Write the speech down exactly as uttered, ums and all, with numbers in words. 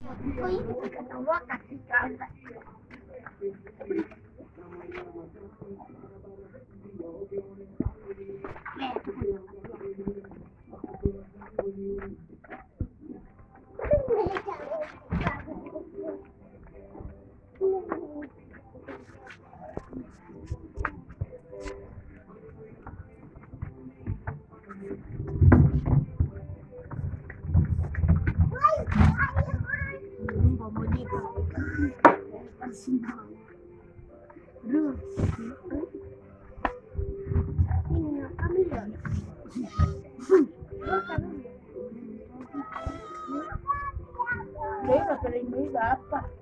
Poi perché non vuoi cazzicare. Đấy là cái linh mới gặp